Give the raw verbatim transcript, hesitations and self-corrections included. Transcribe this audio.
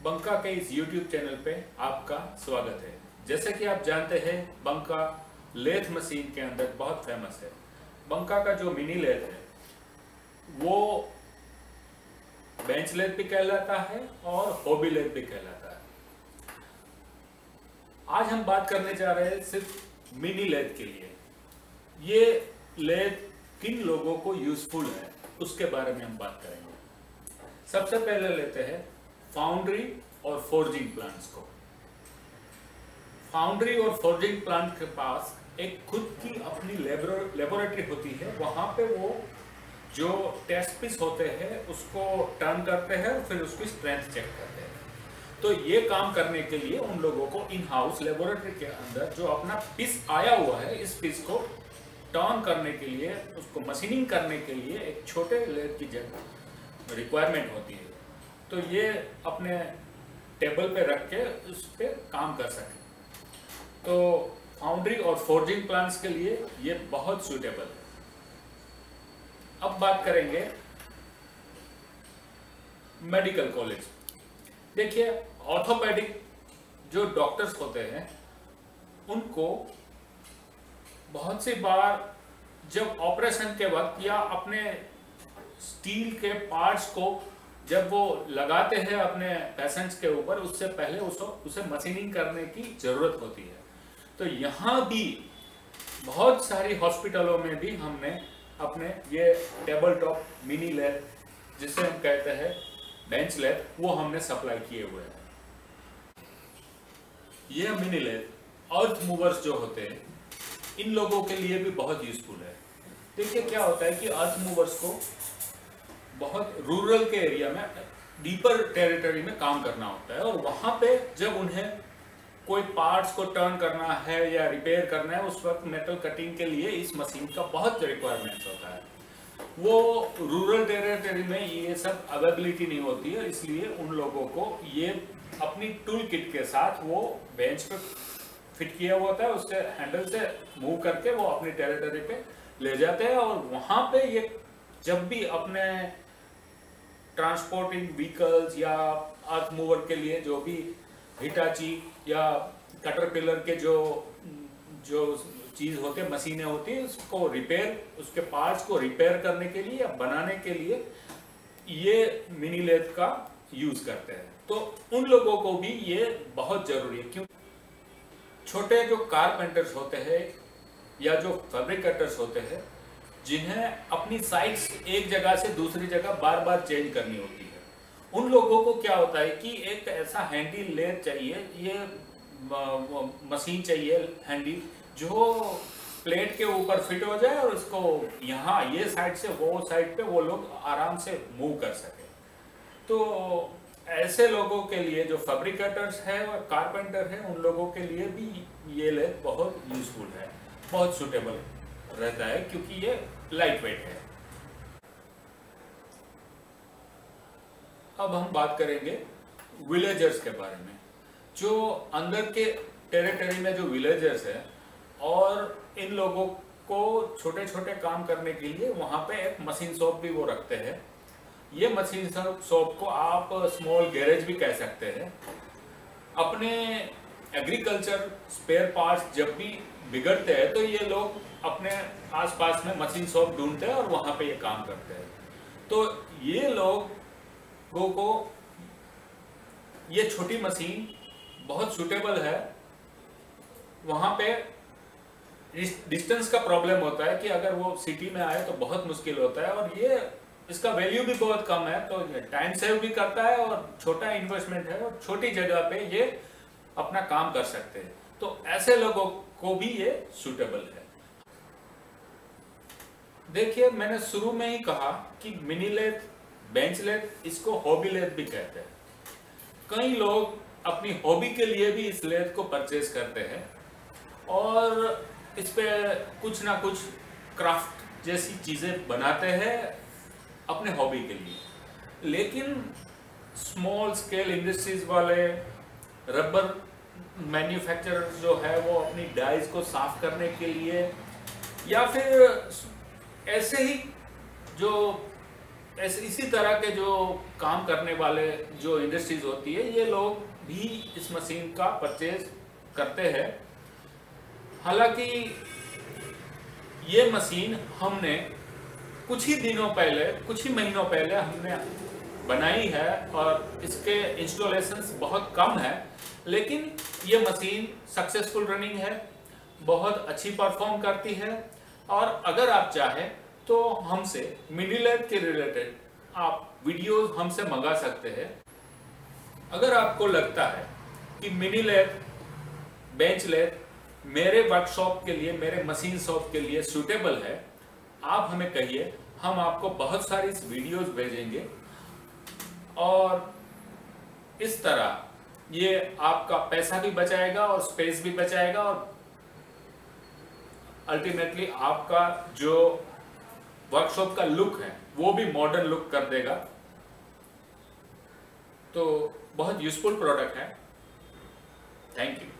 बंका के इस YouTube channel पे आपका स्वागत है। जैसे कि आप जानते हैं, बंका लेथ मशीन के अंदर बहुत फेमस है। बंका का जो मिनी लेथ है वो बेंच लेथ भी कहलाता है और हॉबी लेथ भी कहलाता है। आज हम बात करने जा रहे हैं सिर्फ मिनी लेथ के लिए। ये लेथ किन लोगों को यूजफुल है उसके बारे में हम बात करेंगे। सबसे पहले लेते हैं फाउंड्री और फोर्जिंग प्लांट्स को। फाउंड्री और फोर्जिंग प्लांट के पास एक खुद की अपनी लेबोरेटरी होती है। वहां पे वो जो टेस्ट पीस होते हैं उसको टर्न करते हैं और फिर उसकी स्ट्रेंथ चेक करते हैं। तो ये काम करने के लिए उन लोगों को इन हाउस लेबोरेटरी के अंदर जो अपना पीस आया हुआ है, इस पीस को टर्न करने के लिए, उसको मशीनिंग करने के लिए एक छोटे लेथ की जगह रिक्वायरमेंट होती है। तो ये अपने टेबल पे रख के उस पर काम कर सके। तो फाउंड्री और फोर्जिंग प्लांट्स के लिए ये बहुत सूटेबल है। अब बात करेंगे मेडिकल कॉलेज। देखिए, ऑर्थोपेडिक जो डॉक्टर्स होते हैं उनको बहुत सी बार जब ऑपरेशन के वक्त या अपने स्टील के पार्ट्स को जब वो लगाते हैं अपने पेशेंट्स के ऊपर, उससे पहले उसको उसे मशीनिंग करने की जरूरत होती है। तो यहाँ भी बहुत सारी हॉस्पिटलों में भी हमने अपने ये टेबल टॉप मिनी लेथ, जिसे हम कहते हैं बेंच लेथ, वो हमने सप्लाई किए हुए हैं। ये मिनी लेथ अर्थ मूवर्स जो होते हैं, इन लोगों के लिए भी बहुत यूजफुल है। देखिए क्या होता है कि अर्थ मूवर्स को बहुत रूरल के एरिया में, डीपर टेरिटरी में काम करना होता है और वहां पे जब उन्हें कोई पार्ट्स को टर्न करना है या रिपेयर करना है, उस वक्त मेटल कटिंग के लिए इस मशीन का बहुत रिक्वायरमेंट होता है। वो रूरल टेरिटरी में ये सब अवेलेबिलिटी नहीं होती है, इसलिए उन लोगों को ये अपनी टूल किट के साथ वो बेंच पे फिट किया हुआ होता है, उससे हैंडल से मूव करके वो अपनी टेरिटरी पे ले जाते हैं। और वहां पे ये जब भी अपने ट्रांसपोर्टिंग व्हीकल्स या अर्थ मूवर के लिए जो भी हिटाची या कैटरपिलर के जो जो चीज होते हैं, मशीनें होती है, उसको रिपेयर, उसके पार्ट्स को रिपेयर करने के लिए या बनाने के लिए ये मिनी लेथ का यूज करते हैं। तो उन लोगों को भी ये बहुत जरूरी है, क्यों छोटे जो कारपेंटर्स होते हैं या जो फैब्रिकेटर्स होते हैं, जिन्हें अपनी साइट्स एक जगह से दूसरी जगह बार बार चेंज करनी होती है, उन लोगों को क्या होता है कि एक ऐसा हैंडी लेथ चाहिए, ये मशीन चाहिए हैंडी, जो प्लेट के ऊपर फिट हो जाए और उसको यहाँ ये साइड से वो साइड पे वो लोग आराम से मूव कर सके। तो ऐसे लोगों के लिए जो फैब्रिकेटर्स है और कारपेंटर है, उन लोगों के लिए भी ये लेथ बहुत यूजफुल है, बहुत सुटेबल रहता है, क्योंकि ये लाइट वेट है। अब हम बात करेंगे विलेजर्स के बारे में। जो अंदर के टेरिटरी में जो विलेजर्स है और इन लोगों को छोटे छोटे काम करने के लिए वहां पे एक मशीन शॉप भी वो रखते हैं। ये मशीन शॉप को आप स्मॉल गैरेज भी कह सकते हैं। अपने एग्रीकल्चर स्पेयर पार्ट्स जब भी बिगड़ते हैं तो ये लोग अपने आसपास में मशीन शॉप ढूंढते हैं और वहां पे ये काम करते हैं। तो ये लोगों को ये छोटी मशीन बहुत सूटेबल है। वहां पे डिस्टेंस का प्रॉब्लम होता है कि अगर वो सिटी में आए तो बहुत मुश्किल होता है, और ये इसका वैल्यू भी बहुत कम है, तो टाइम सेव भी करता है और छोटा इन्वेस्टमेंट है और छोटी जगह पे ये अपना काम कर सकते हैं। तो ऐसे लोगों को भी ये सूटेबल है। देखिए, मैंने शुरू में ही कहा कि मिनी लेथ, बेंच लेथ, इसको हॉबी लेथ भी कहते हैं। कई लोग अपनी हॉबी के लिए भी इस लेथ को परचेज करते हैं और इस पे कुछ ना कुछ क्राफ्ट जैसी चीजें बनाते हैं अपने हॉबी के लिए। लेकिन स्मॉल स्केल इंडस्ट्रीज वाले, रबर मैन्युफैक्चरर्स जो है, वो अपनी डाइज को साफ करने के लिए या फिर ऐसे ही जो ऐसे इसी तरह के जो काम करने वाले जो इंडस्ट्रीज होती है, ये लोग भी इस मशीन का परचेज करते हैं। हालांकि ये मशीन हमने कुछ ही दिनों पहले, कुछ ही महीनों पहले हमने बनाई है और इसके इंस्टॉलेशंस बहुत कम है, लेकिन ये मशीन सक्सेसफुल रनिंग है, बहुत अच्छी परफॉर्म करती है। और अगर आप चाहें तो हमसे मिनी लेथ के रिलेटेड आप वीडियोस हमसे मंगा सकते हैं। अगर आपको लगता है कि मिनी लेथ, बेंच लेथ मेरे वर्कशॉप के लिए, मेरे मशीन शॉप के लिए सूटेबल है, आप हमें कहिए, हम आपको बहुत सारी वीडियोस भेजेंगे और इस तरह ये आपका पैसा भी बचाएगा और स्पेस भी बचाएगा और अल्टीमेटली आपका जो वर्कशॉप का लुक है वो भी मॉडर्न लुक कर देगा। तो बहुत यूजफुल प्रोडक्ट है। Thank you.